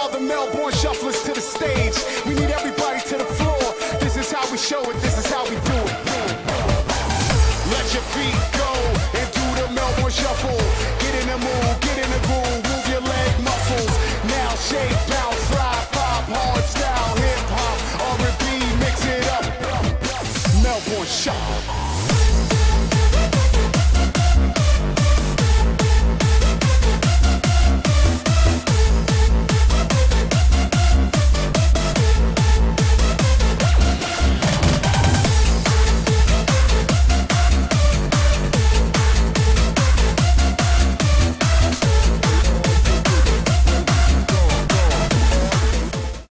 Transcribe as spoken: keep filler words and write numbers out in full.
all the Melbourne shufflers to the stage. We need everybody to the floor. This is how we show it, this is how we do it. Let your feet go and do the Melbourne shuffle. Get in the mood, get in the groove, move your leg muscles. Now shake, bounce, slide, pop, hard style, hip hop, R and B, mix it up. Melbourne shuffle.